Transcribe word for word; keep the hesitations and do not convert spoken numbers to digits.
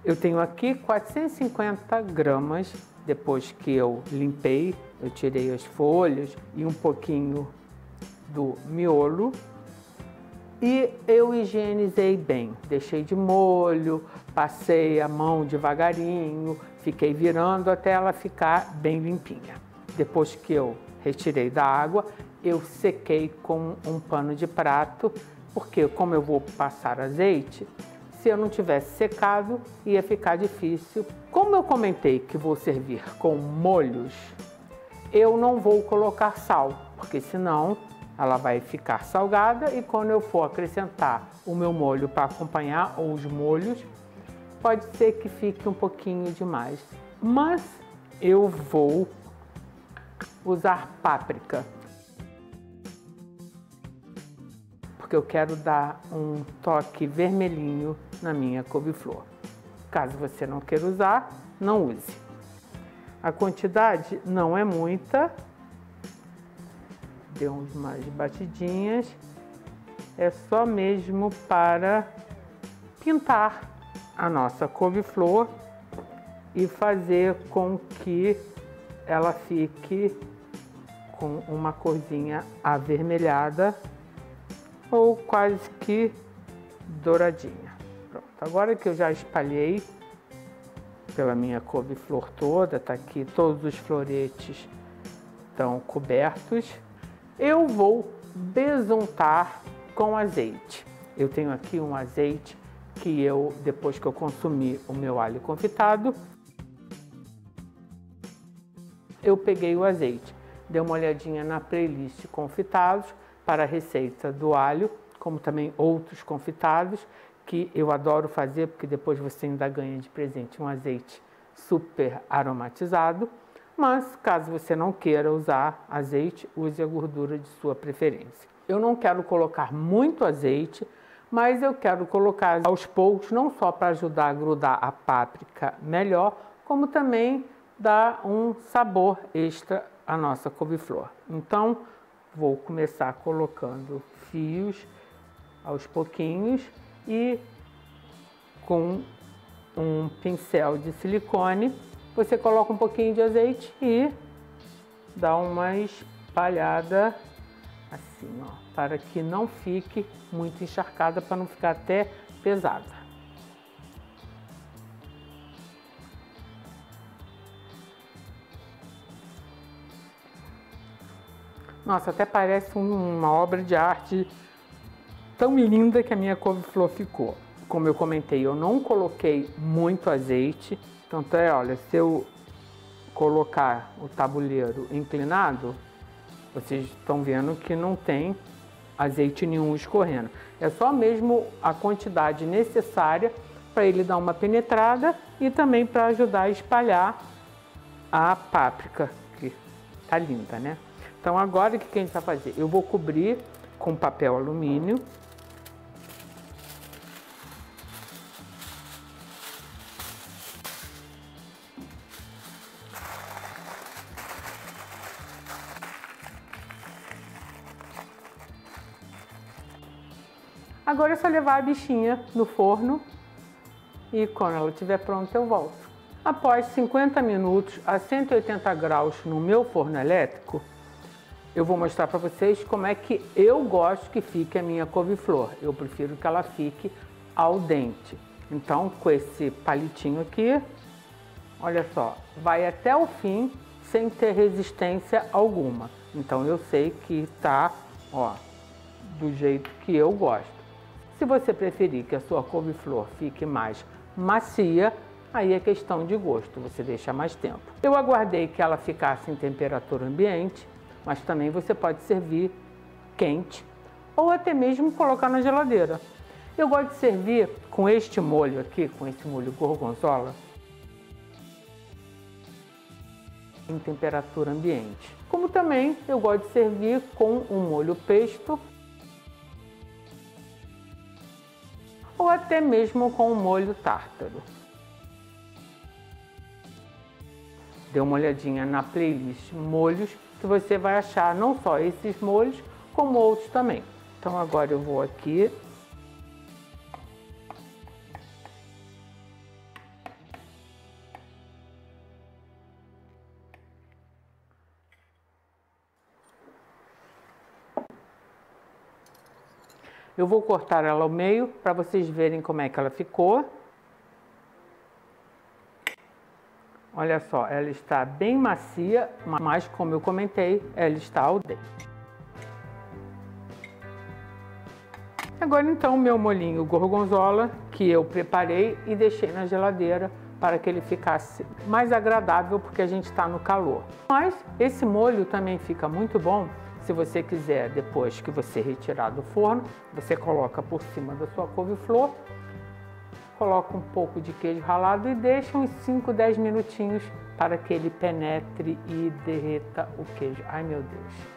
Eu tenho aqui quatrocentas e cinquenta gramas, depois que eu limpei, eu tirei as folhas e um pouquinho do miolo. E eu higienizei bem, deixei de molho, passei a mão devagarinho, fiquei virando até ela ficar bem limpinha. Depois que eu retirei da água, eu sequei com um pano de prato, porque como eu vou passar azeite, se eu não tivesse secado, ia ficar difícil. Como eu comentei que vou servir com molhos, eu não vou colocar sal, porque senão ela vai ficar salgada e quando eu for acrescentar o meu molho para acompanhar, ou os molhos, pode ser que fique um pouquinho demais. Mas eu vou usar páprica, porque eu quero dar um toque vermelhinho na minha couve-flor. Caso você não queira usar, não use. A quantidade não é muita. Deu umas batidinhas. É só mesmo para pintar a nossa couve-flor e fazer com que ela fique com uma corzinha avermelhada ou quase que douradinha. Pronto, agora que eu já espalhei pela minha couve-flor toda, tá aqui, todos os floretes estão cobertos, eu vou besuntar com azeite. Eu tenho aqui um azeite que eu, depois que eu consumi o meu alho confitado, eu peguei o azeite, dei uma olhadinha na playlist confitados para a receita do alho, como também outros confitados, que eu adoro fazer, porque depois você ainda ganha de presente um azeite super aromatizado. Mas, caso você não queira usar azeite, use a gordura de sua preferência. Eu não quero colocar muito azeite, mas eu quero colocar aos poucos, não só para ajudar a grudar a páprica melhor, como também dar um sabor extra à nossa couve-flor. Então, vou começar colocando fios aos pouquinhos e com um pincel de silicone, você coloca um pouquinho de azeite e dá uma espalhada assim, ó, para que não fique muito encharcada, para não ficar até pesada. Nossa, até parece uma obra de arte tão linda que a minha couve-flor ficou. Como eu comentei, eu não coloquei muito azeite, tanto é, olha, se eu colocar o tabuleiro inclinado, vocês estão vendo que não tem azeite nenhum escorrendo. É só mesmo a quantidade necessária para ele dar uma penetrada e também para ajudar a espalhar a páprica, que tá linda, né? Então agora o que a gente vai fazer? Eu vou cobrir com papel alumínio. Agora é só levar a bichinha no forno e quando ela estiver pronta eu volto. Após cinquenta minutos a cento e oitenta graus no meu forno elétrico, eu vou mostrar para vocês como é que eu gosto que fique a minha couve-flor. Eu prefiro que ela fique al dente. Então, com esse palitinho aqui, olha só, vai até o fim sem ter resistência alguma. Então, eu sei que está, ó, do jeito que eu gosto. Se você preferir que a sua couve-flor fique mais macia, aí é questão de gosto, você deixa mais tempo. Eu aguardei que ela ficasse em temperatura ambiente, mas também você pode servir quente ou até mesmo colocar na geladeira. Eu gosto de servir com este molho aqui, com esse molho gorgonzola, em temperatura ambiente. Como também eu gosto de servir com um molho pesto ou até mesmo com um molho tártaro. Dê uma olhadinha na playlist molhos, que você vai achar não só esses molhos, como outros também. Então agora eu vou aqui Eu vou cortar ela ao meio para vocês verem como é que ela ficou. Olha só, ela está bem macia, mas como eu comentei, ela está al dente. Agora então, meu molhinho gorgonzola, que eu preparei e deixei na geladeira para que ele ficasse mais agradável, porque a gente está no calor. Mas esse molho também fica muito bom. Se você quiser, depois que você retirar do forno, você coloca por cima da sua couve-flor, coloca um pouco de queijo ralado e deixa uns cinco, dez minutinhos para que ele penetre e derreta o queijo. Ai, meu Deus!